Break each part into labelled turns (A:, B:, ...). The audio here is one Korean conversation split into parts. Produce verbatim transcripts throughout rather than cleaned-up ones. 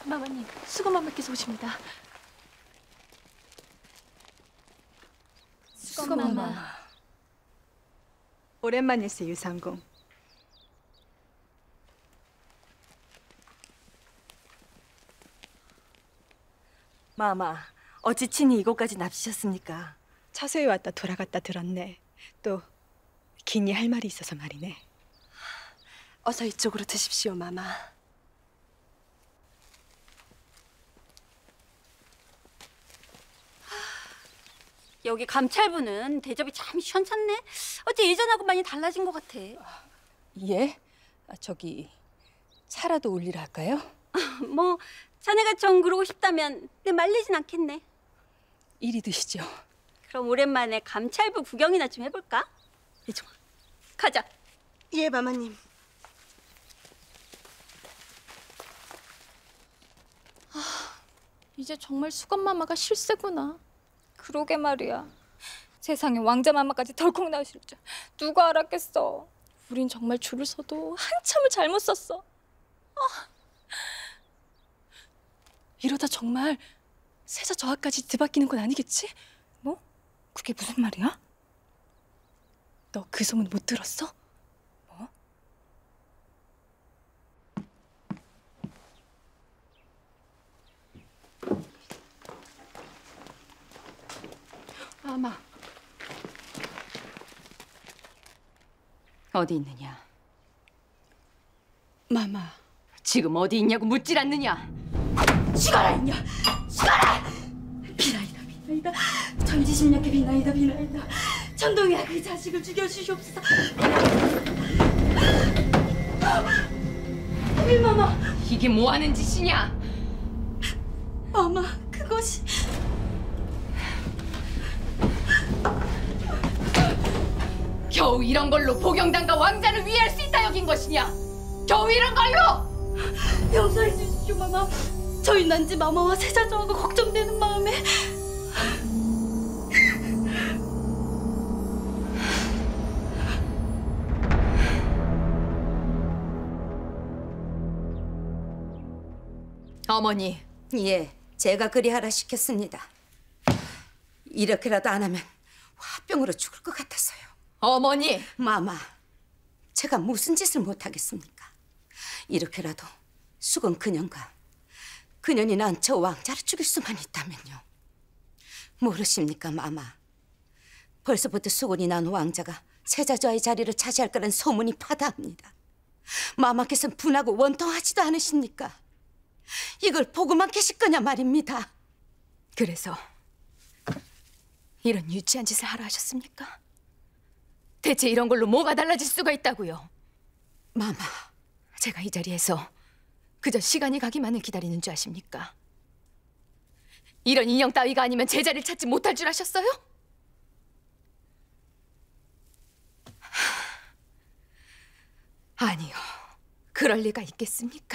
A: 마마님, 수건마마께서 오십니다.
B: 수건마마.
C: 오랜만일세, 유상공.
B: 마마, 어찌 친히 이곳까지 납치셨습니까?
C: 차소에 왔다 돌아갔다 들었네. 또 긴히 할 말이 있어서 말이네.
B: 어서 이쪽으로 드십시오, 마마.
D: 여기 감찰부는 대접이 참 시원찮네. 어째 예전하고 많이 달라진 것 같아.
E: 예? 아, 저기 차라도 올리라 할까요?
D: 뭐 자네가 정 그러고 싶다면 내 말리진 않겠네.
E: 이리 드시죠.
D: 그럼 오랜만에 감찰부 구경이나 좀 해볼까? 이쪽 가자.
B: 예, 마마님.
A: 이제 정말 수건마마가 실세구나.
F: 그러게 말이야. 세상에 왕자마마까지 덜컥 나오실 줄 누가 알았겠어.
A: 우린 정말 줄을 서도 한참을 잘못 섰어. 아. 이러다 정말 세자 저하까지 뒤바뀌는 건 아니겠지?
F: 뭐? 그게 무슨 말이야?
A: 너 그 소문 못 들었어?
F: 뭐?
A: 마마.
G: 어디 있느냐?
C: 마마.
G: 지금 어디 있냐고 묻질 않느냐?
D: 죽어라 인녀! 죽어라! 비나이다 비나이다. 천지심략해 비나이다 비나이다. 천동이야 그 자식을 죽여주시옵소서. 일마마.
G: 이게 뭐하는 짓이냐?
D: 마마 그것이
G: 겨우 이런 걸로 보경단과 왕자를 위할 수 있다 여긴 것이냐? 겨우 이런 걸로!
D: 용서해 주십시오 마마. 저희 난지 마마와 세자저하가 걱정되는 마음에.
G: 어머니.
B: 예, 제가 그리하라 시켰습니다. 이렇게라도 안 하면 화병으로 죽을 것 같아서요.
G: 어머니!
B: 마마, 제가 무슨 짓을 못하겠습니까? 이렇게라도 수건 그년과 그년이 난 저 왕자를 죽일 수만 있다면요. 모르십니까, 마마? 벌써부터 수건이 난 왕자가 세자저의 자리를 차지할 거란 소문이 파다합니다. 마마께서는 분하고 원통하지도 않으십니까? 이걸 보고만 계실 거냐 말입니다.
G: 그래서 이런 유치한 짓을 하라 하셨습니까? 대체 이런 걸로 뭐가 달라질 수가 있다고요?
B: 마마,
G: 제가 이 자리에서 그저 시간이 가기만을 기다리는 줄 아십니까? 이런 인형 따위가 아니면 제자리를 찾지 못할 줄 아셨어요? 아니요, 그럴 리가 있겠습니까?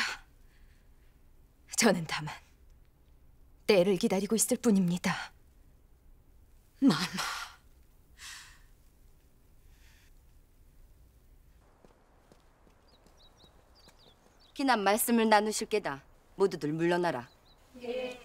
G: 저는 다만 때를 기다리고 있을 뿐입니다.
B: 마마.
H: 기난 말씀을 나누실 게다. 모두들 물러나라.
D: 예.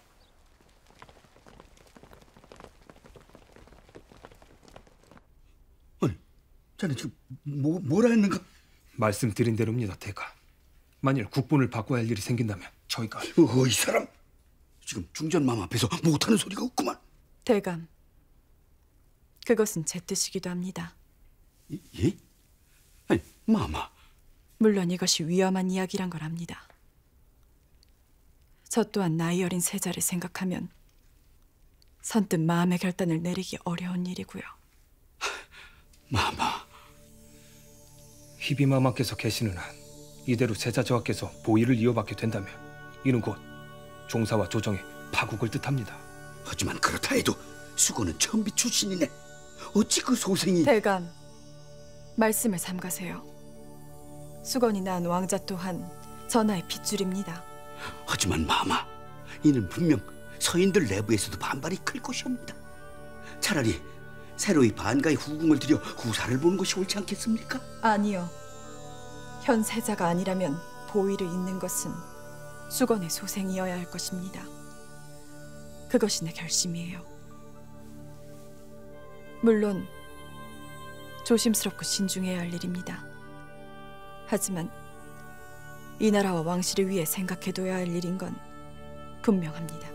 I: 아니, 자네 지금 뭐, 뭐라 했는가?
J: 말씀드린 대로입니다, 대가. 만일 국본을 바꿔야 할 일이 생긴다면 저희가...
I: 어, 이 사람 지금 중전마마 앞에서 못하는 소리가 없구만.
E: 대감, 그것은 제 뜻이기도 합니다.
I: 예? 아니, 마마.
E: 물론 이것이 위험한 이야기란 걸 압니다. 저 또한 나이 어린 세자를 생각하면 선뜻 마음의 결단을 내리기 어려운 일이고요.
I: 마마.
J: 희비마마께서 계시는 한 이대로 세자저하께서 보위를 이어받게 된다면 이는 곧 종사와 조정의 파국을 뜻합니다.
I: 하지만 그렇다 해도 수고는 천비 출신이네. 어찌 그 소생이...
E: 대감, 말씀을 삼가세요. 수건이 낳은 왕자 또한 전하의 핏줄입니다.
I: 하지만 마마, 이는 분명 서인들 내부에서도 반발이 클 것이옵니다. 차라리 새로이 반가의 후궁을 들여 후사를 보는 것이 옳지 않겠습니까?
E: 아니요. 현 세자가 아니라면 보위를 잇는 것은 수건의 소생이어야 할 것입니다. 그것이 내 결심이에요. 물론 조심스럽고 신중해야 할 일입니다. 하지만 이 나라와 왕실을 위해 생각해둬야 할 일인 건 분명합니다.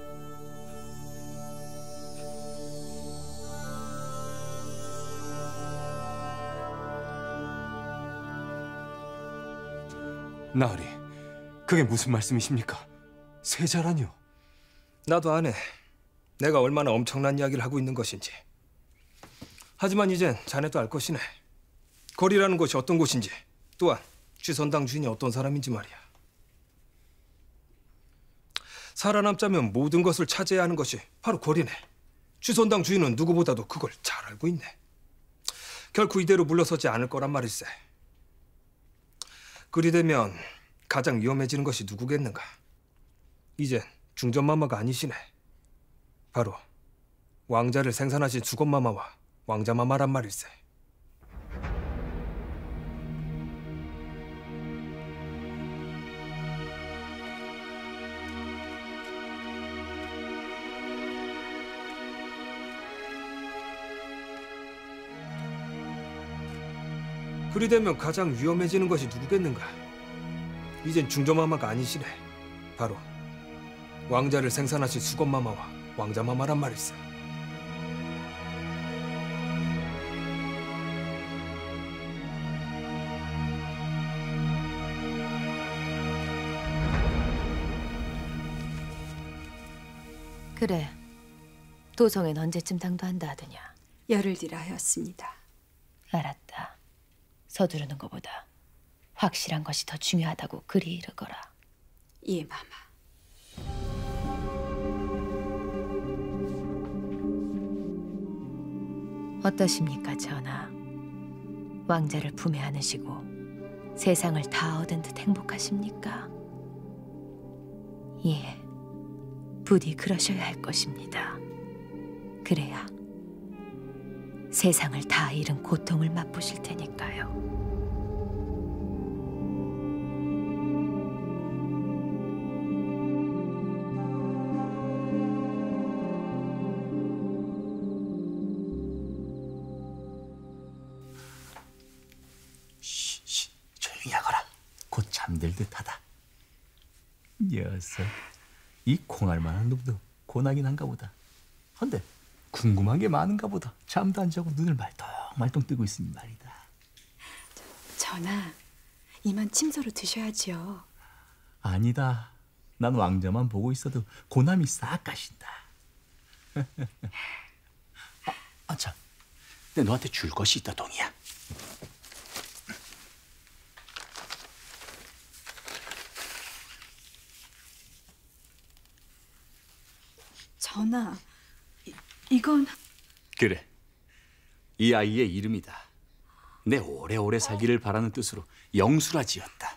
J: 나으리, 그게 무슨 말씀이십니까? 세자라니요? 나도 아네. 내가 얼마나 엄청난 이야기를 하고 있는 것인지. 하지만 이젠 자네도 알 것이네. 거리라는 곳이 어떤 곳인지, 또한 쥐선당 주인이 어떤 사람인지 말이야. 살아남자면 모든 것을 차지해야 하는 것이 바로 거리네. 쥐선당 주인은 누구보다도 그걸 잘 알고 있네. 결코 이대로 물러서지 않을 거란 말일세. 그리 되면 가장 위험해지는 것이 누구겠는가? 이젠 중전마마가 아니시네. 바로 왕자를 생산하신 수건마마와 왕자마마란 말일세. 그리 되면 가장 위험해지는 것이 누구겠는가? 이젠 중전마마가 아니시네. 바로 왕자를 생산하신 수건마마와 왕자마마란 말일세.
G: 그래. 도성엔 언제쯤 당도한다 하더냐?
C: 열흘 뒤라 하였습니다.
G: 알았다. 서두르는 것보다 확실한 것이 더 중요하다고 그리 이르거라.
C: 예, 마마.
G: 어떠십니까, 전하? 왕자를 품에 안으시고 세상을 다 얻은 듯 행복하십니까? 예, 부디 그러셔야 할 것입니다. 그래야 세상을 다 잃은 고통을 맛보실 테니까요.
K: 쉬쉬, 조용히 하거라. 곧 잠들 듯하다. 녀석, 이 콩알만한 놈도 고나긴 한가 보다. 헌데 궁금한 게 많은가 보다. 잠도 안 자고 눈을 말똥말똥 뜨고 있으니 말이다.
C: 전하, 이만 침소로 드셔야지요.
K: 아니다. 난 왕자만 보고 있어도 고남이 싹 가신다. 아, 아, 참. 내 너한테 줄 것이 있다, 동이야.
C: 전하, 이, 이건...
K: 그래, 이 아이의 이름이다. 내 오래오래 살기를 바라는 뜻으로 영수라 지었다.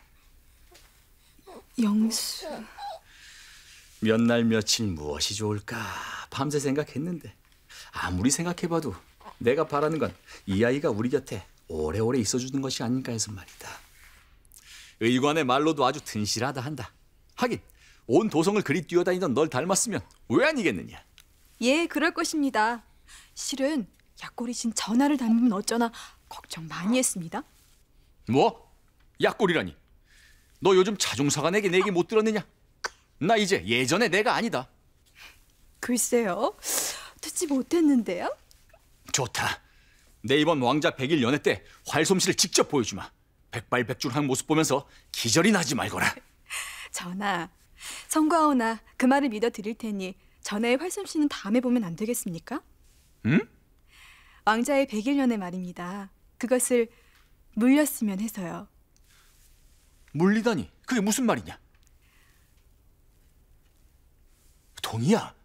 C: 영수...
K: 몇 날 며칠 무엇이 좋을까 밤새 생각했는데 아무리 생각해봐도 내가 바라는 건 이 아이가 우리 곁에 오래오래 있어주는 것이 아닌가 해서 말이다. 의관의 말로도 아주 튼실하다 한다. 하긴 온 도성을 그리 뛰어다니던 널 닮았으면 왜 아니겠느냐.
C: 예, 그럴 것입니다. 실은 약골이신 전하를 닮으면 어쩌나 걱정 많이 했습니다.
K: 뭐? 약골이라니? 너 요즘 자중사가 내게 내 얘기 못 들었느냐? 나 이제 예전의 내가 아니다.
C: 글쎄요, 듣지 못했는데요.
K: 좋다. 내 이번 왕자 백일 연회 때 활솜씨를 직접 보여주마. 백발백중한 모습 보면서 기절이 나지 말거라.
C: 전하, 성과오나 그 말을 믿어드릴 테니 전하의 활솜씨는 다음에 보면 안 되겠습니까?
K: 응?
C: 왕자의 백일 연회 말입니다. 그것을 물렸으면 해서요.
K: 물리다니? 그게 무슨 말이냐? 동이야,